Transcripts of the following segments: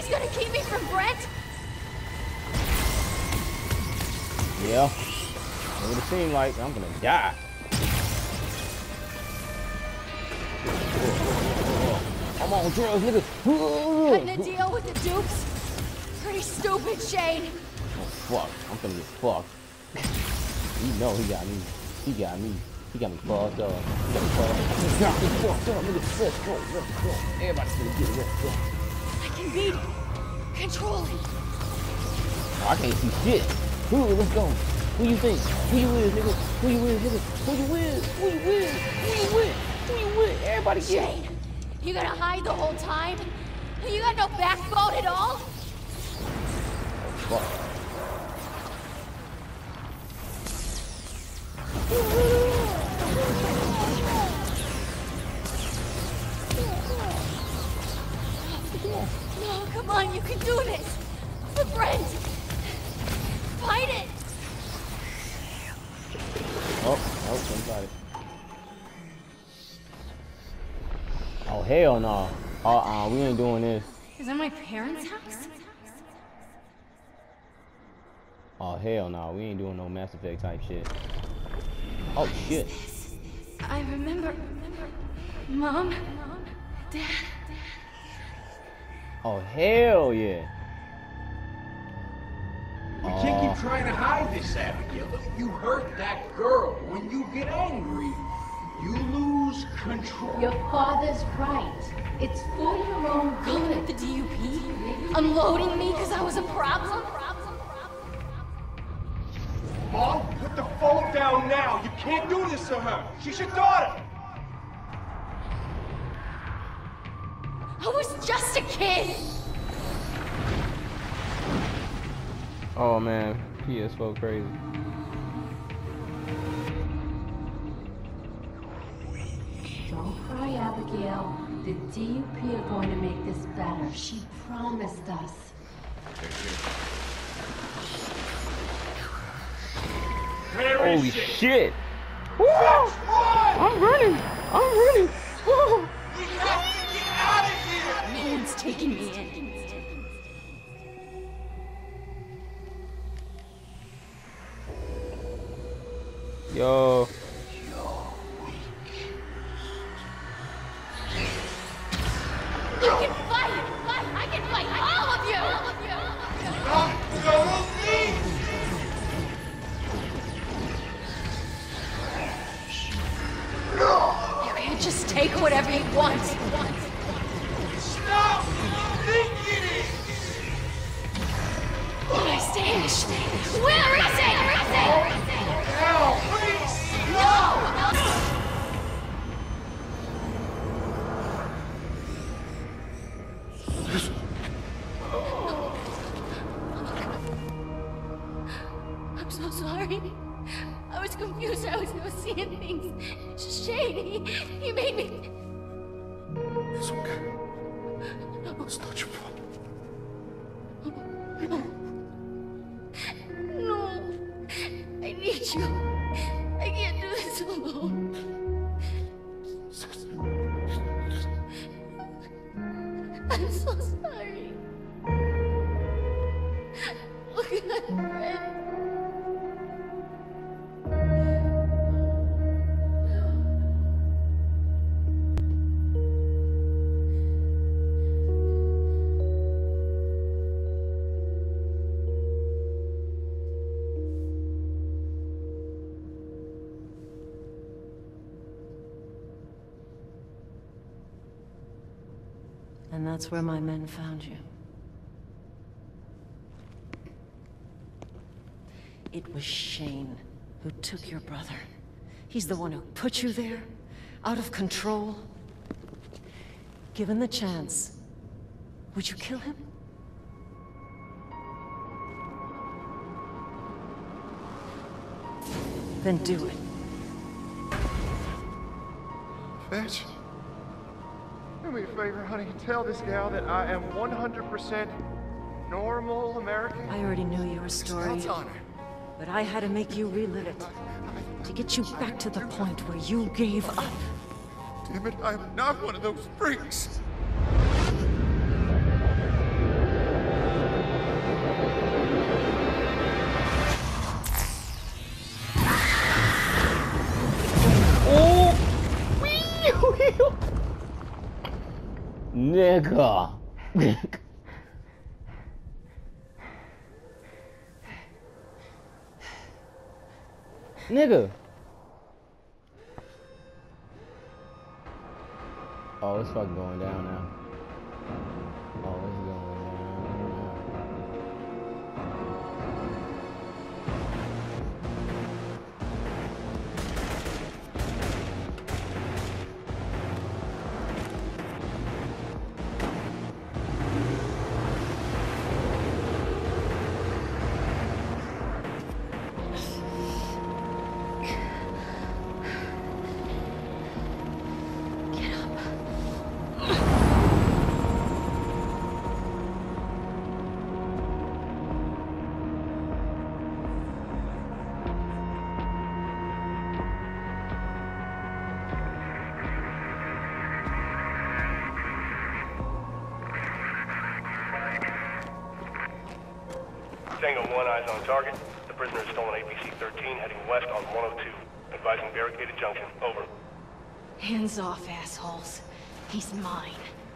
he's gonna keep me from Brent? Yeah. It would seem like I'm gonna die. I'm on drugs, nigga. Cutting a deal with the dupes? Pretty stupid, Shane. Oh fuck, I'm gonna get fucked. You know he got me. He got me. He got me fucked up. He got me fucked up. He got me fucked up, nigga. Let's go, let's go. Everybody's gonna get it. Let's go. I can beat it. Control it. Oh, I can't see shit. Let's go. Who you think? Who you with, nigga? Who you with, nigga? Who you with? Who you with? Who you with? Who you with? Everybody get it. Shane, you gonna hide the whole time? You got no backbone at all? Fuck. No, come on, you can do this. For Brent. Fight it. Oh, somebody. Oh, hell no. We ain't doing this. Is that my parents' house? Oh, hell no. We ain't doing no Mass Effect type shit. Oh, shit. I remember. Mom? Dad? Oh, hell yeah. We can't keep trying to hide this, Abigail. You hurt that girl. When you get angry, you lose control. Your father's right. It's for your own good. The DUP? Unloading me because I was a problem? Mom, put the phone down now. You can't do this to her. She's your daughter. I was just a kid. Oh, man. PS4 crazy. Don't cry, Abigail. The DUP are going to make this better. She promised us. Holy shit! Woo! I'm running! Woo! We have to get out of here! No one's taking me in. Yo. You can fight! I can fight all of you! You can't just take whatever you want. Stop thinking it! My stage. Where is it? Now, please! No! I'm so sorry. I was confused. I was seeing things. Shane, he made me. It's okay. It's not your fault. No. I need you. I can't do this alone. I'm so sorry. Look at that friend. And that's where my men found you. It was Shane who took your brother. He's the one who put you there, out of control. Given the chance, would you kill him? Then do it. Bitch. Do me a favor, honey. Tell this gal that I am 100% normal American. I already knew your story, It's on her. but I had to make you relive it. To get you back to the point where you gave up. Damn it, I am not one of those freaks. God. Nigga. Oh, it's fucking going down now. Oh, it's going down now. Tango 1, eyes on target. The prisoner has stolen APC-13, heading west on 102. Advising barricaded junction. Over. Hands off, assholes. He's mine.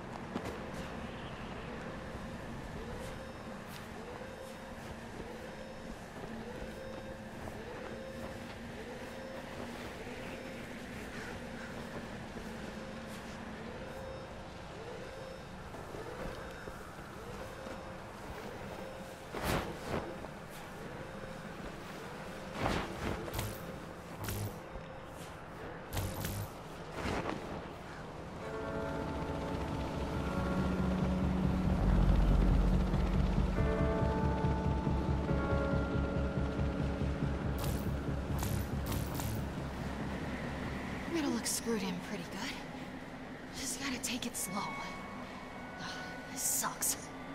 Screwed in pretty good. Just gotta take it slow. This sucks.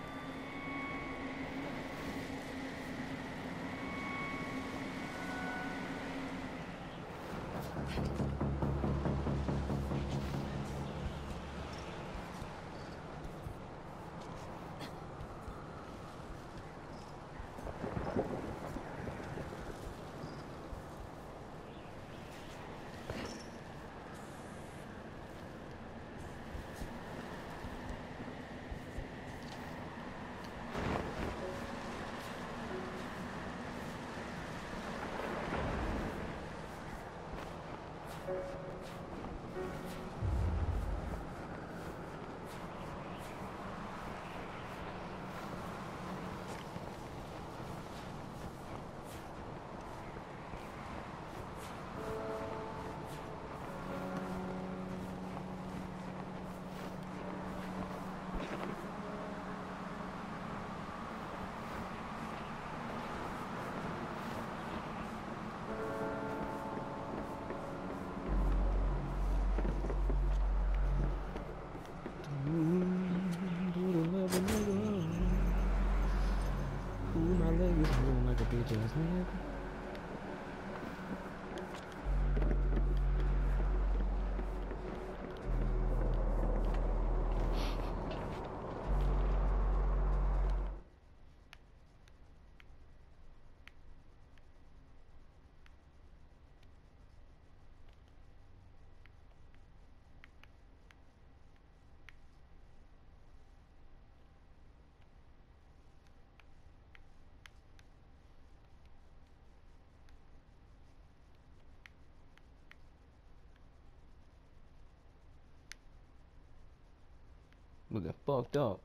Looking fucked up.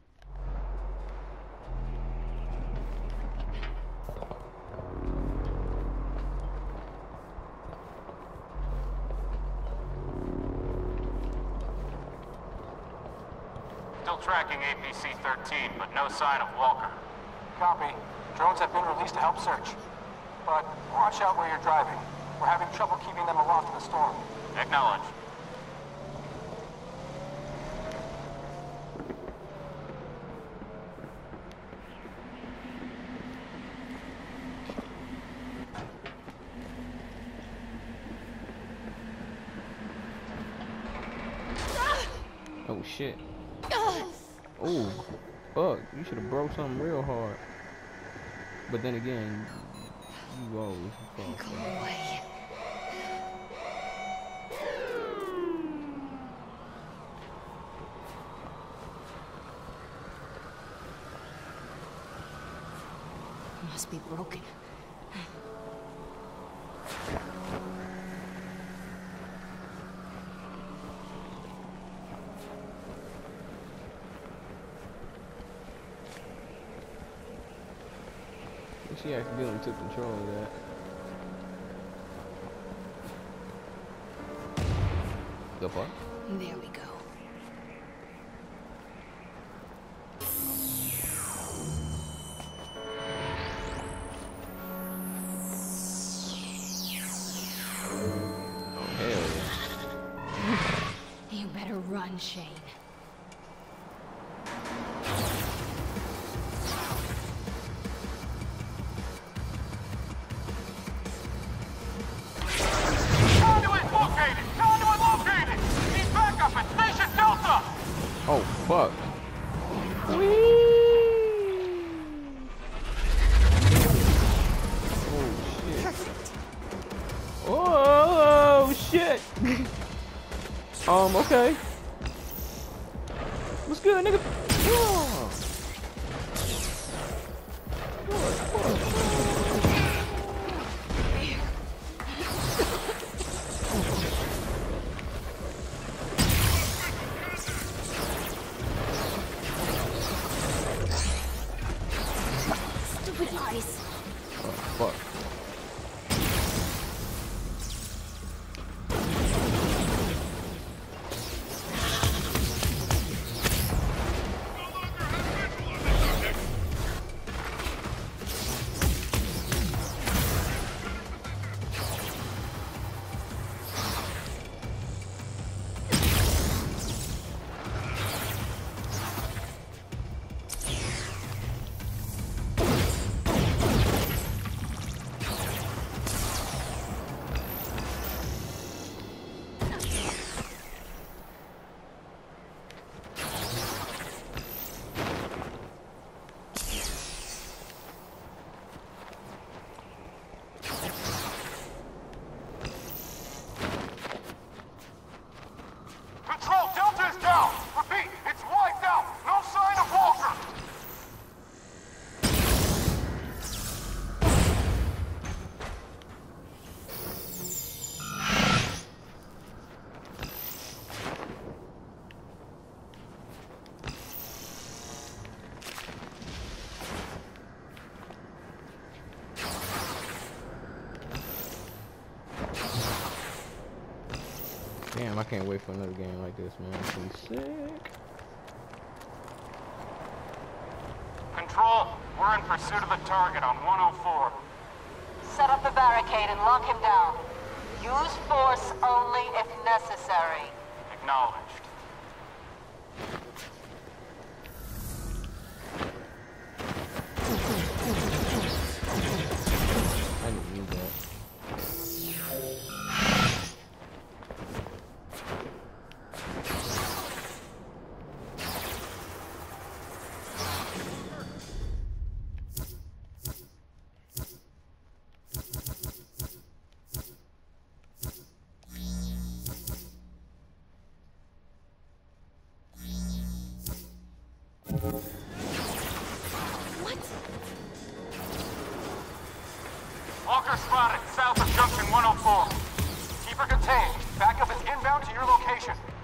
Still tracking APC-13, but no sign of Walker. Copy. Drones have been released to help search. But watch out where you're driving. We're having trouble keeping them aloft in the storm. Acknowledge. Oh shit. Oh, fuck. You should have broke something real hard. But then again, you always fuck. Go away. must be broken. She accidentally took control of that. Go far? There we go. Oh, hell yeah. You better run, Shane. Oh, fuck. Whee! Oh, shit. Oh, shit. Okay. What's good, nigga? Oh. Fuck. Damn, I can't wait for another game like this, man. It's gonna be sick. Control, we're in pursuit of the target on 104. Set up the barricade and lock him down. Use force only if necessary. Acknowledged. I didn't need that. Walker spotted south of Junction 104. Keep her contained. Backup is inbound to your location.